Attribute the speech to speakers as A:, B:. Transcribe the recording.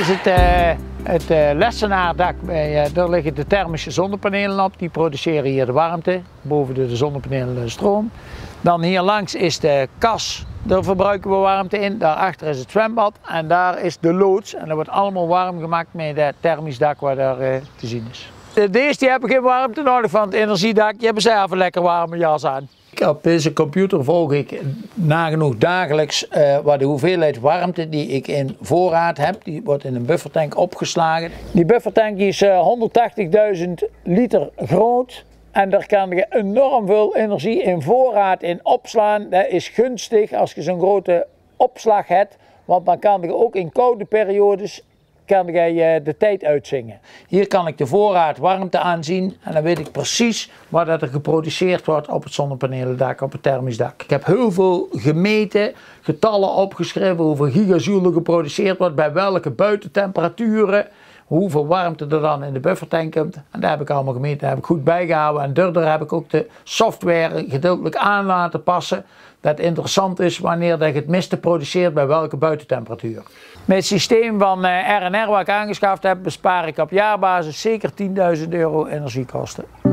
A: is het lessenaardak. Daar liggen de thermische zonnepanelen op. Die produceren hier de warmte. Boven de zonnepanelen de stroom. Dan hier langs is de kas. Daar verbruiken we warmte in. Daarachter is het zwembad. En daar is de loods. En dat wordt allemaal warm gemaakt met het thermisch dak wat daar te zien is. Deze die hebben geen warmte nodig van het energiedak. Die hebben zelf een lekker warme jas aan. Op deze computer volg ik nagenoeg dagelijks wat de hoeveelheid warmte die ik in voorraad heb. Die wordt in een buffertank opgeslagen. Die buffertank is 180.000 liter groot. En daar kan je enorm veel energie in voorraad in opslaan. Dat is gunstig als je zo'n grote opslag hebt. Want dan kan je ook in koude periodes de tijd uitzingen. Hier kan ik de voorraad warmte aanzien en dan weet ik precies wat er geproduceerd wordt op het zonnepanelendak, op het thermisch dak. Ik heb heel veel gemeten, getallen opgeschreven hoeveel gigajoule geproduceerd wordt, bij welke buitentemperaturen, hoeveel warmte er dan in de buffertank komt. En daar heb ik allemaal gemeten, daar heb ik goed bijgehouden. En daardoor heb ik ook de software gedeeltelijk aan laten passen. Dat interessant is wanneer je het miste produceert bij welke buitentemperatuur. Met het systeem van R&R wat ik aangeschaft heb, bespaar ik op jaarbasis zeker €10.000 energiekosten.